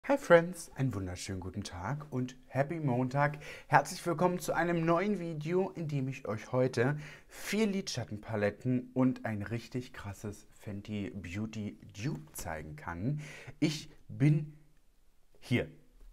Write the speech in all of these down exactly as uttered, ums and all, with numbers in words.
Hi Friends, einen wunderschönen guten Tag und Happy Montag. Herzlich willkommen zu einem neuen Video, in dem ich euch heute vier Lidschattenpaletten und ein richtig krasses Fenty Beauty Dupe zeigen kann. Ich bin hier.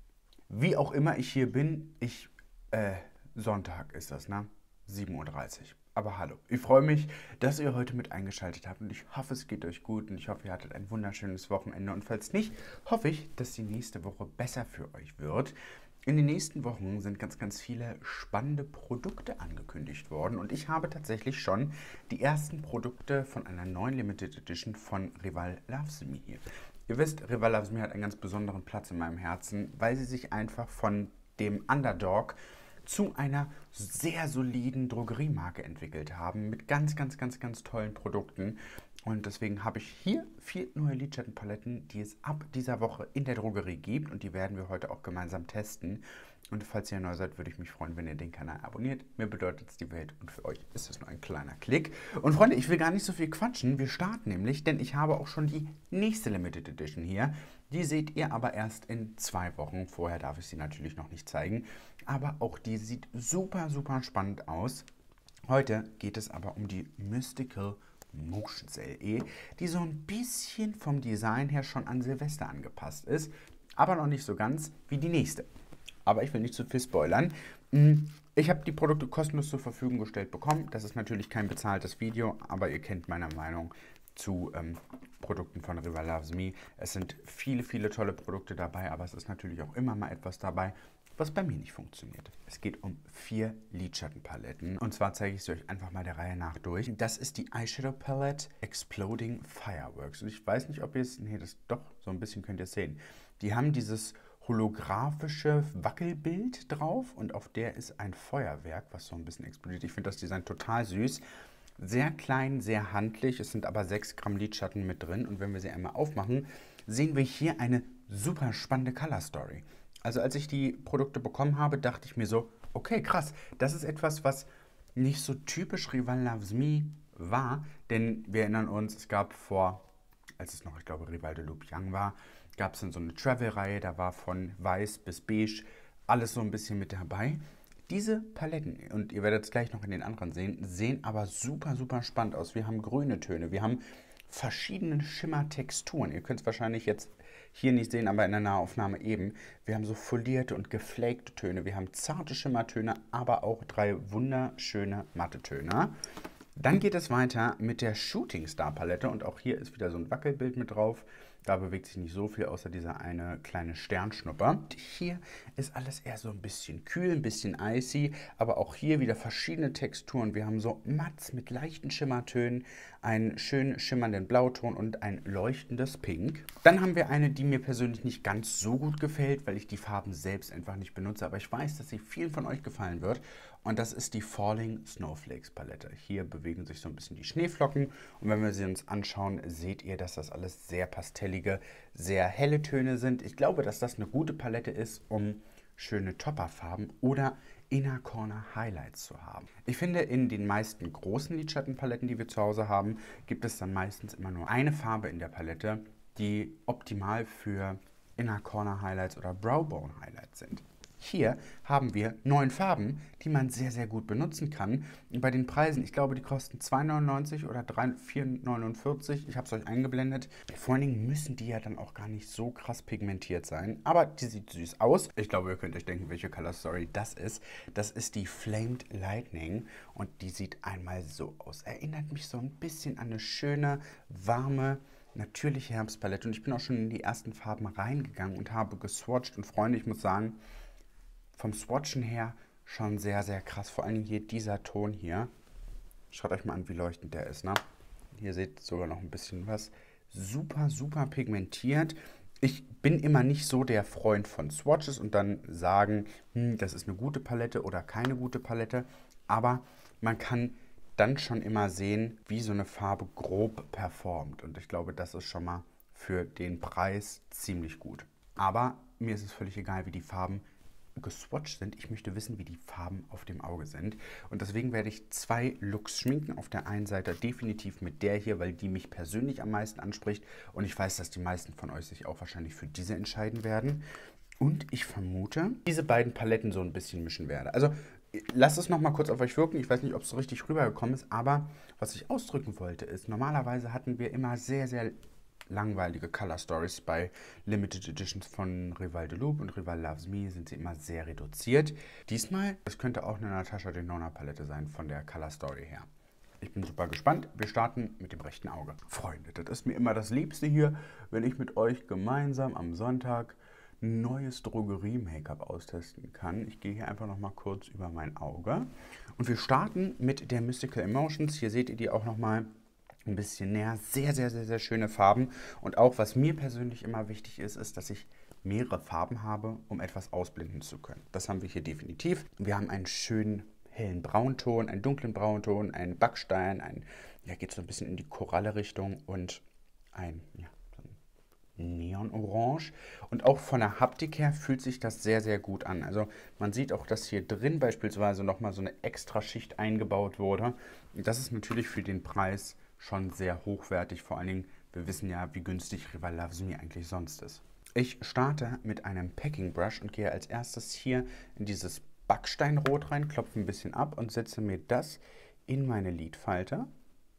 Wie auch immer ich hier bin, ich, äh, Sonntag ist das, ne? sieben Uhr dreißig. Aber hallo, ich freue mich, dass ihr heute mit eingeschaltet habt und ich hoffe, es geht euch gut und ich hoffe, ihr hattet ein wunderschönes Wochenende und falls nicht, hoffe ich, dass die nächste Woche besser für euch wird. In den nächsten Wochen sind ganz, ganz viele spannende Produkte angekündigt worden und ich habe tatsächlich schon die ersten Produkte von einer neuen Limited Edition von Rival Loves Me hier. Ihr wisst, Rival Loves Me hat einen ganz besonderen Platz in meinem Herzen, weil sie sich einfach von dem Underdog zu einer sehr soliden Drogeriemarke entwickelt haben mit ganz, ganz, ganz, ganz tollen Produkten. Und deswegen habe ich hier vier neue Lidschattenpaletten, die es ab dieser Woche in der Drogerie gibt und die werden wir heute auch gemeinsam testen. Und falls ihr neu seid, würde ich mich freuen, wenn ihr den Kanal abonniert. Mir bedeutet es die Welt und für euch ist es nur ein kleiner Klick. Und Freunde, ich will gar nicht so viel quatschen. Wir starten nämlich, denn ich habe auch schon die nächste Limited Edition hier. Die seht ihr aber erst in zwei Wochen. Vorher darf ich sie natürlich noch nicht zeigen. Aber auch die sieht super, super spannend aus. Heute geht es aber um die Mystical Motions L E, die so ein bisschen vom Design her schon an Silvester angepasst ist. Aber noch nicht so ganz wie die nächste. Aber ich will nicht zu viel spoilern. Ich habe die Produkte kostenlos zur Verfügung gestellt bekommen. Das ist natürlich kein bezahltes Video, aber ihr kennt meine Meinung zu ähm, Produkten von Rival Loves Me. Es sind viele, viele tolle Produkte dabei, aber es ist natürlich auch immer mal etwas dabei, was bei mir nicht funktioniert. Es geht um vier Lidschattenpaletten und zwar zeige ich sie euch einfach mal der Reihe nach durch. Das ist die Eyeshadow Palette Exploding Fireworks und ich weiß nicht, ob ihr es, nee, das doch, so ein bisschen könnt ihr es sehen. Die haben dieses holographische Wackelbild drauf und auf der ist ein Feuerwerk, was so ein bisschen explodiert. Ich finde das Design total süß. Sehr klein, sehr handlich. Es sind aber sechs Gramm Lidschatten mit drin. Und wenn wir sie einmal aufmachen, sehen wir hier eine super spannende Color Story. Also als ich die Produkte bekommen habe, dachte ich mir so, okay, krass, das ist etwas, was nicht so typisch Rival Loves Me war. Denn wir erinnern uns, es gab vor, als es noch, ich glaube, Rival de Loup Young war, gab es dann so eine Travel-Reihe, da war von weiß bis beige alles so ein bisschen mit dabei. Diese Paletten, und ihr werdet es gleich noch in den anderen sehen, sehen aber super, super spannend aus. Wir haben grüne Töne, wir haben verschiedene Schimmertexturen. Ihr könnt es wahrscheinlich jetzt hier nicht sehen, aber in der Nahaufnahme eben. Wir haben so folierte und geflakte Töne, wir haben zarte Schimmertöne, aber auch drei wunderschöne matte Töne. Dann geht es weiter mit der Shooting Star Palette und auch hier ist wieder so ein Wackelbild mit drauf. Da bewegt sich nicht so viel, außer dieser eine kleine Sternschnupper. Und hier ist alles eher so ein bisschen kühl, ein bisschen icy, aber auch hier wieder verschiedene Texturen. Wir haben so Matts mit leichten Schimmertönen, einen schönen schimmernden Blauton und ein leuchtendes Pink. Dann haben wir eine, die mir persönlich nicht ganz so gut gefällt, weil ich die Farben selbst einfach nicht benutze, aber ich weiß, dass sie vielen von euch gefallen wird. Und das ist die Falling Snowflakes Palette. Hier bewegen sich so ein bisschen die Schneeflocken. Und wenn wir sie uns anschauen, seht ihr, dass das alles sehr pastellige, sehr helle Töne sind. Ich glaube, dass das eine gute Palette ist, um schöne Topperfarben oder Inner Corner Highlights zu haben. Ich finde, in den meisten großen Lidschattenpaletten, die wir zu Hause haben, gibt es dann meistens immer nur eine Farbe in der Palette, die optimal für Inner Corner Highlights oder Brow Bone Highlights sind. Hier haben wir neun Farben, die man sehr, sehr gut benutzen kann. Und bei den Preisen, ich glaube, die kosten zwei neunundneunzig oder vier neunundvierzig. Ich habe es euch eingeblendet. Vor allen Dingen müssen die ja dann auch gar nicht so krass pigmentiert sein. Aber die sieht süß aus. Ich glaube, ihr könnt euch denken, welche Color Story das ist. Das ist die Flamed Lightning und die sieht einmal so aus. Erinnert mich so ein bisschen an eine schöne, warme, natürliche Herbstpalette. Und ich bin auch schon in die ersten Farben reingegangen und habe geswatcht. Und Freunde, ich muss sagen, vom Swatchen her schon sehr, sehr krass. Vor allem hier dieser Ton hier. Schaut euch mal an, wie leuchtend der ist, ne? Hier seht ihr sogar noch ein bisschen was. Super, super pigmentiert. Ich bin immer nicht so der Freund von Swatches und dann sagen, hm, das ist eine gute Palette oder keine gute Palette. Aber man kann dann schon immer sehen, wie so eine Farbe grob performt. Und ich glaube, das ist schon mal für den Preis ziemlich gut. Aber mir ist es völlig egal, wie die Farben geswatcht sind. Ich möchte wissen, wie die Farben auf dem Auge sind. Und deswegen werde ich zwei Looks schminken. Auf der einen Seite definitiv mit der hier, weil die mich persönlich am meisten anspricht. Und ich weiß, dass die meisten von euch sich auch wahrscheinlich für diese entscheiden werden. Und ich vermute, diese beiden Paletten so ein bisschen mischen werde. Also lasst es nochmal kurz auf euch wirken. Ich weiß nicht, ob es so richtig rübergekommen ist. Aber was ich ausdrücken wollte ist, normalerweise hatten wir immer sehr, sehr langweilige Color Stories bei Limited Editions von Rival de Loop und Rival Loves Me sind sie immer sehr reduziert. Diesmal, das könnte auch eine Natasha Denona Palette sein von der Color Story her. Ich bin super gespannt. Wir starten mit dem rechten Auge. Freunde, das ist mir immer das Liebste hier, wenn ich mit euch gemeinsam am Sonntag neues Drogerie-Make-up austesten kann. Ich gehe hier einfach noch mal kurz über mein Auge. Und wir starten mit der Mystical Emotions. Hier seht ihr die auch noch mal ein bisschen näher. Sehr, sehr, sehr, sehr schöne Farben. Und auch, was mir persönlich immer wichtig ist, ist, dass ich mehrere Farben habe, um etwas ausblenden zu können. Das haben wir hier definitiv. Wir haben einen schönen hellen Braunton, einen dunklen Braunton, einen Backstein, ein, ja, geht so ein bisschen in die Koralle-Richtung und ein, ja, Neonorange. Und auch von der Haptik her fühlt sich das sehr, sehr gut an. Also man sieht auch, dass hier drin beispielsweise nochmal so eine extra Schicht eingebaut wurde. Und das ist natürlich für den Preis schon sehr hochwertig. Vor allen Dingen, wir wissen ja, wie günstig Rival Loves Me eigentlich sonst ist. Ich starte mit einem Packing Brush und gehe als erstes hier in dieses Backsteinrot rein, klopfe ein bisschen ab und setze mir das in meine Lidfalte.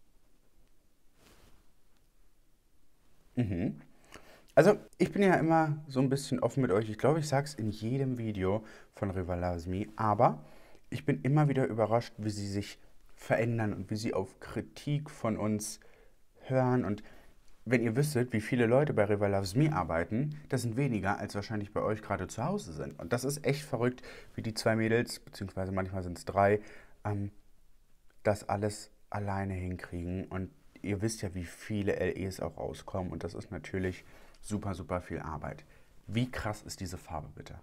Mhm. Also, ich bin ja immer so ein bisschen offen mit euch. Ich glaube, ich sage es in jedem Video von Rival Loves Me, aber ich bin immer wieder überrascht, wie sie sich verändern und wie sie auf Kritik von uns hören. Und wenn ihr wüsstet, wie viele Leute bei Rival Loves Me arbeiten, das sind weniger, als wahrscheinlich bei euch gerade zu Hause sind. Und das ist echt verrückt, wie die zwei Mädels, beziehungsweise manchmal sind es drei, ähm, das alles alleine hinkriegen. Und ihr wisst ja, wie viele L Es auch rauskommen. Und das ist natürlich super, super viel Arbeit. Wie krass ist diese Farbe bitte?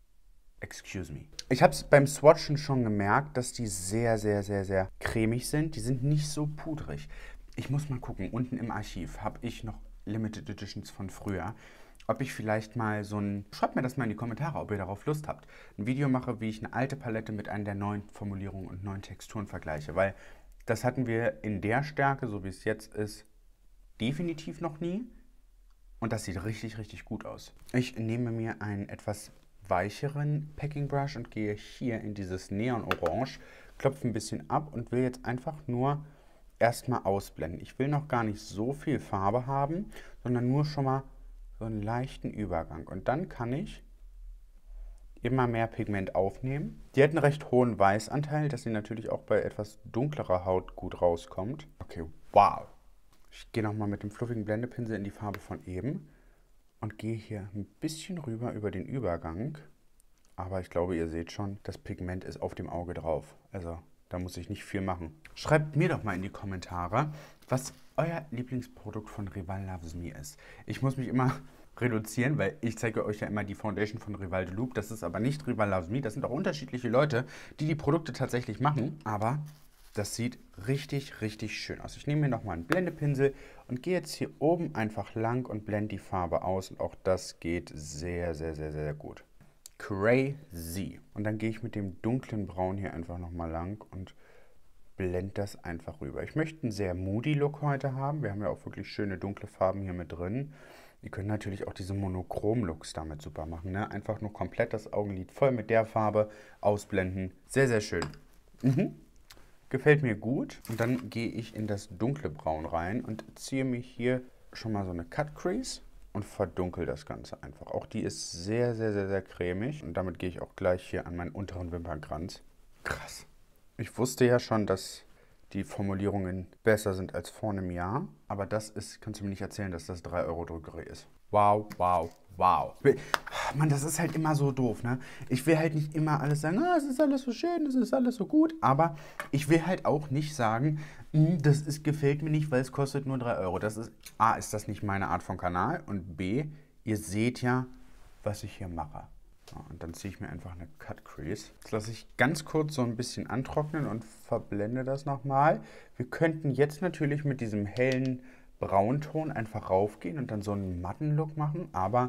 Excuse me. Ich habe es beim Swatchen schon gemerkt, dass die sehr, sehr, sehr, sehr cremig sind. Die sind nicht so pudrig. Ich muss mal gucken, unten im Archiv habe ich noch Limited Editions von früher. Ob ich vielleicht mal so ein, schreibt mir das mal in die Kommentare, ob ihr darauf Lust habt, ein Video mache, wie ich eine alte Palette mit einer der neuen Formulierungen und neuen Texturen vergleiche. Weil das hatten wir in der Stärke, so wie es jetzt ist, definitiv noch nie. Und das sieht richtig, richtig gut aus. Ich nehme mir einen etwas weicheren Packing Brush und gehe hier in dieses Neon Orange, klopfe ein bisschen ab und will jetzt einfach nur erstmal ausblenden. Ich will noch gar nicht so viel Farbe haben, sondern nur schon mal so einen leichten Übergang. Und dann kann ich immer mehr Pigment aufnehmen. Die hat einen recht hohen Weißanteil, dass sie natürlich auch bei etwas dunklerer Haut gut rauskommt. Okay, wow. Ich gehe nochmal mit dem fluffigen Blendepinsel in die Farbe von eben und gehe hier ein bisschen rüber über den Übergang. Aber ich glaube, ihr seht schon, das Pigment ist auf dem Auge drauf. Also da muss ich nicht viel machen. Schreibt mir doch mal in die Kommentare, was euer Lieblingsprodukt von Rival Loves Me ist. Ich muss mich immer reduzieren, weil ich zeige euch ja immer die Foundation von Rival de Loop. Das ist aber nicht Rival Loves Me. Das sind auch unterschiedliche Leute, die die Produkte tatsächlich machen. Aber das sieht richtig, richtig schön aus. Ich nehme mir nochmal einen Blendepinsel und gehe jetzt hier oben einfach lang und blende die Farbe aus. Und auch das geht sehr, sehr, sehr, sehr gut. Crazy. Und dann gehe ich mit dem dunklen Braun hier einfach nochmal lang und blende das einfach rüber. Ich möchte einen sehr moody Look heute haben. Wir haben ja auch wirklich schöne dunkle Farben hier mit drin. Ihr könnt natürlich auch diese Monochrom-Looks damit super machen. Ne? Einfach nur komplett das Augenlid voll mit der Farbe ausblenden. Sehr, sehr schön. Mhm. Gefällt mir gut. Und dann gehe ich in das dunkle Braun rein und ziehe mir hier schon mal so eine Cut Crease und verdunkel das Ganze einfach. Auch die ist sehr, sehr, sehr, sehr cremig. Und damit gehe ich auch gleich hier an meinen unteren Wimpernkranz. Krass. Ich wusste ja schon, dass die Formulierungen besser sind als vor einem Jahr. Aber das ist, kannst du mir nicht erzählen, dass das drei Euro Drogerie ist. Wow, wow, wow. Mann, das ist halt immer so doof, ne? Ich will halt nicht immer alles sagen, ah, es ist alles so schön, es ist alles so gut. Aber ich will halt auch nicht sagen, das ist, gefällt mir nicht, weil es kostet nur drei Euro. Das ist, A, ist das nicht meine Art von Kanal. Und B, ihr seht ja, was ich hier mache. Und dann ziehe ich mir einfach eine Cut Crease. Das lasse ich ganz kurz so ein bisschen antrocknen und verblende das nochmal. Wir könnten jetzt natürlich mit diesem hellen Braunton einfach raufgehen und dann so einen matten Look machen, aber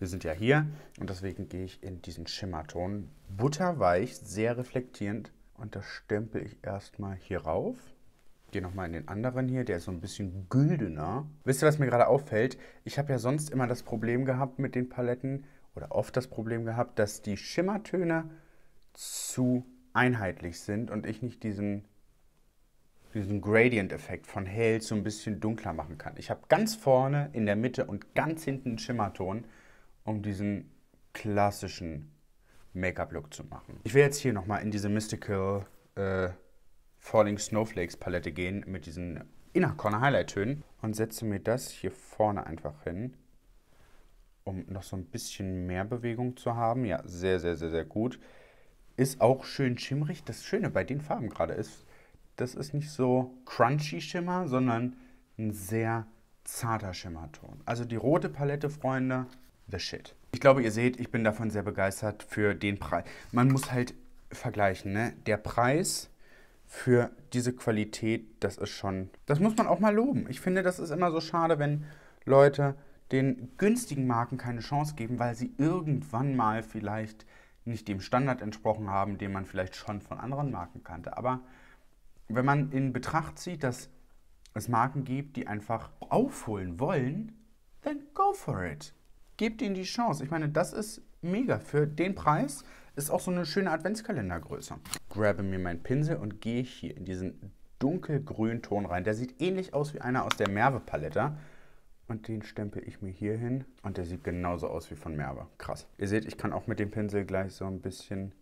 Wir sind ja hier und deswegen gehe ich in diesen Schimmerton. Butterweich, sehr reflektierend. Und das stempel ich erstmal hier rauf. Gehe nochmal in den anderen hier, der ist so ein bisschen güldener. Wisst ihr, was mir gerade auffällt? Ich habe ja sonst immer das Problem gehabt mit den Paletten oder oft das Problem gehabt, dass die Schimmertöne zu einheitlich sind und ich nicht diesen, diesen Gradient-Effekt von hell zu ein bisschen dunkler machen kann. Ich habe ganz vorne, in der Mitte und ganz hinten einen Schimmerton, um diesen klassischen Make-up-Look zu machen. Ich will jetzt hier nochmal in diese Mystical äh, Falling Snowflakes Palette gehen mit diesen Inner Corner Highlight Tönen und setze mir das hier vorne einfach hin, um noch so ein bisschen mehr Bewegung zu haben. Ja, sehr, sehr, sehr, sehr gut. Ist auch schön schimmrig. Das Schöne bei den Farben gerade ist, das ist nicht so crunchy Schimmer, sondern ein sehr zarter Schimmerton. Also die rote Palette, Freunde, the shit. Ich glaube, ihr seht, ich bin davon sehr begeistert für den Preis. Man muss halt vergleichen, ne? Der Preis für diese Qualität, das ist schon, das muss man auch mal loben. Ich finde, das ist immer so schade, wenn Leute den günstigen Marken keine Chance geben, weil sie irgendwann mal vielleicht nicht dem Standard entsprochen haben, den man vielleicht schon von anderen Marken kannte. Aber wenn man in Betracht zieht, dass es Marken gibt, die einfach aufholen wollen, then go for it. Gebt ihnen die Chance. Ich meine, das ist mega. Für den Preis ist auch so eine schöne Adventskalendergröße. Grabe mir meinen Pinsel und gehe hier in diesen dunkelgrünen Ton rein. Der sieht ähnlich aus wie einer aus der Merve-Palette. Und den stempel ich mir hier hin. Und der sieht genauso aus wie von Merve. Krass. Ihr seht, ich kann auch mit dem Pinsel gleich so ein bisschen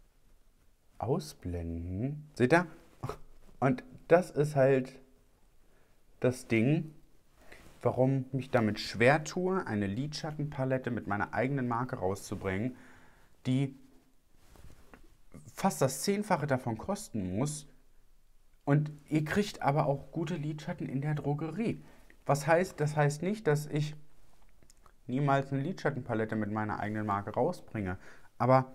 ausblenden. Seht ihr? Und das ist halt das Ding, warum mich damit schwer tue, eine Lidschattenpalette mit meiner eigenen Marke rauszubringen, die fast das Zehnfache davon kosten muss. Und ihr kriegt aber auch gute Lidschatten in der Drogerie. Was heißt, das heißt nicht, dass ich niemals eine Lidschattenpalette mit meiner eigenen Marke rausbringe. Aber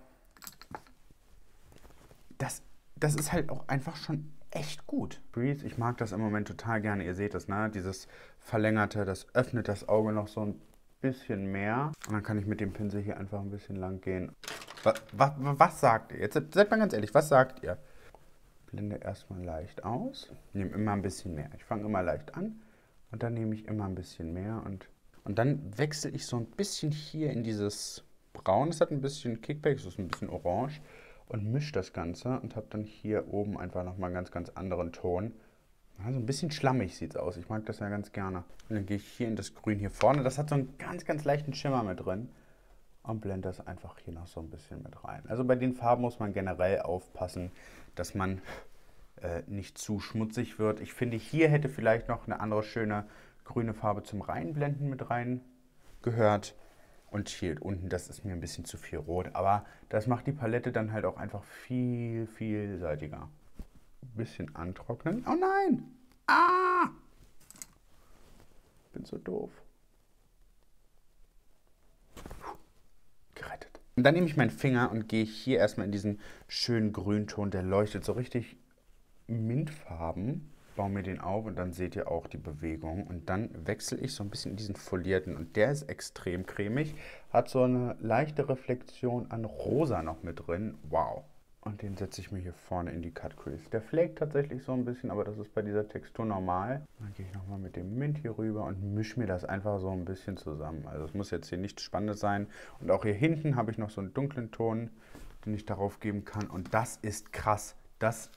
das, das ist halt auch einfach schon echt gut. Breeze, ich mag das im Moment total gerne. Ihr seht das, ne? Dieses Verlängerte, das öffnet das Auge noch so ein bisschen mehr. Und dann kann ich mit dem Pinsel hier einfach ein bisschen lang gehen. Was, was, was sagt ihr? Jetzt seid mal ganz ehrlich, was sagt ihr? Blende erstmal leicht aus. Nehme immer ein bisschen mehr. Ich fange immer leicht an und dann nehme ich immer ein bisschen mehr. Und, und dann wechsle ich so ein bisschen hier in dieses Braun. Es hat ein bisschen Kickback, es ist ein bisschen orange. Und mische das Ganze und habe dann hier oben einfach nochmal einen ganz, ganz anderen Ton. Also ein bisschen schlammig sieht es aus. Ich mag das ja ganz gerne. Und dann gehe ich hier in das Grün hier vorne. Das hat so einen ganz, ganz leichten Schimmer mit drin. Und blende das einfach hier noch so ein bisschen mit rein. Also bei den Farben muss man generell aufpassen, dass man äh, nicht zu schmutzig wird. Ich finde, hier hätte vielleicht noch eine andere schöne grüne Farbe zum Reinblenden mit rein gehört. Und hier unten, das ist mir ein bisschen zu viel rot. Aber das macht die Palette dann halt auch einfach viel, vielseitiger. Ein bisschen antrocknen. Oh nein! Ah! Bin so doof. Puh. Gerettet. Und dann nehme ich meinen Finger und gehe hier erstmal in diesen schönen Grünton. Der leuchtet so richtig mintfarben. Baue mir den auf und dann seht ihr auch die Bewegung. Und dann wechsle ich so ein bisschen in diesen folierten. Und der ist extrem cremig. Hat so eine leichte Reflexion an Rosa noch mit drin. Wow. Und den setze ich mir hier vorne in die Cut Crease. Der flakt tatsächlich so ein bisschen, aber das ist bei dieser Textur normal. Dann gehe ich nochmal mit dem Mint hier rüber und mische mir das einfach so ein bisschen zusammen. Also es muss jetzt hier nichts Spannendes sein. Und auch hier hinten habe ich noch so einen dunklen Ton, den ich darauf geben kann. Und das ist krass. Das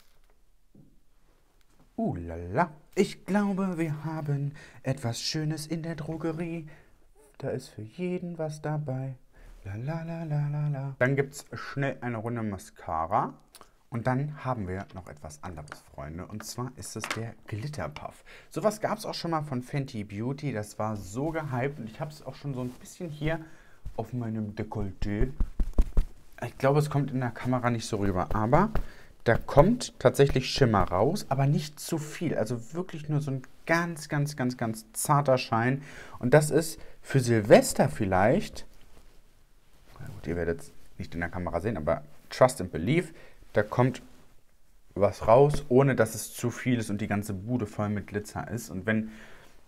Uh, lala. Ich glaube, wir haben etwas Schönes in der Drogerie. Da ist für jeden was dabei. Lalalala. Dann gibt es schnell eine Runde Mascara. Und dann haben wir noch etwas anderes, Freunde. Und zwar ist es der Glitterpuff. Sowas gab es auch schon mal von Fenty Beauty. Das war so gehypt. Und ich habe es auch schon so ein bisschen hier auf meinem Dekolleté. Ich glaube, es kommt in der Kamera nicht so rüber. Aber da kommt tatsächlich Schimmer raus, aber nicht zu viel. Also wirklich nur so ein ganz, ganz, ganz, ganz zarter Schein. Und das ist für Silvester vielleicht, na gut, ihr werdet es nicht in der Kamera sehen, aber Trust and Believe, da kommt was raus, ohne dass es zu viel ist und die ganze Bude voll mit Glitzer ist. Und wenn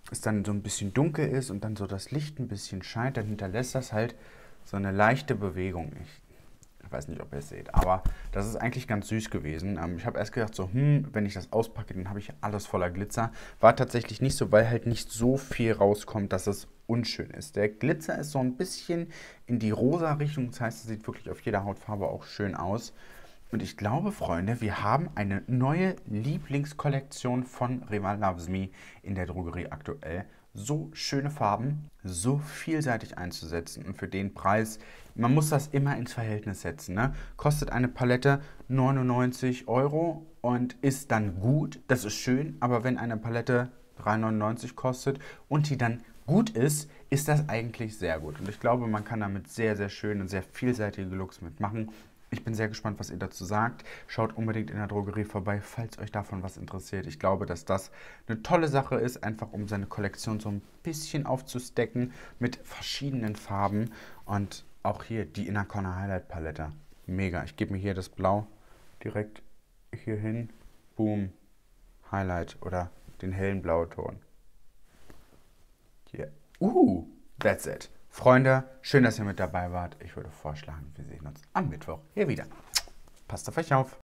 es dann so ein bisschen dunkel ist und dann so das Licht ein bisschen scheint, dann hinterlässt das halt so eine leichte Bewegung. Ich, ich weiß nicht, ob ihr es seht, aber das ist eigentlich ganz süß gewesen. Ähm, ich habe erst gedacht, so, hm, wenn ich das auspacke, dann habe ich alles voller Glitzer. War tatsächlich nicht so, weil halt nicht so viel rauskommt, dass es unschön ist. Der Glitzer ist so ein bisschen in die rosa Richtung, das heißt, es sieht wirklich auf jeder Hautfarbe auch schön aus. Und ich glaube, Freunde, wir haben eine neue Lieblingskollektion von Rimmel Loves Me in der Drogerie aktuell. So schöne Farben, so vielseitig einzusetzen und für den Preis, man muss das immer ins Verhältnis setzen. Ne? Kostet eine Palette neunundneunzig Euro und ist dann gut, das ist schön, aber wenn eine Palette drei neunundneunzig kostet und die dann gut ist, ist das eigentlich sehr gut. Und ich glaube, man kann damit sehr, sehr schöne und sehr vielseitige Looks mitmachen. Ich bin sehr gespannt, was ihr dazu sagt. Schaut unbedingt in der Drogerie vorbei, falls euch davon was interessiert. Ich glaube, dass das eine tolle Sache ist, einfach um seine Kollektion so ein bisschen aufzustecken mit verschiedenen Farben. Und auch hier die Inner Corner Highlight Palette. Mega. Ich gebe mir hier das Blau direkt hier hin. Boom. Highlight oder den hellen Blauton. Hier. Uh, that's it. Freunde, schön, dass ihr mit dabei wart. Ich würde vorschlagen, wir sehen uns am Mittwoch hier wieder. Passt auf euch auf.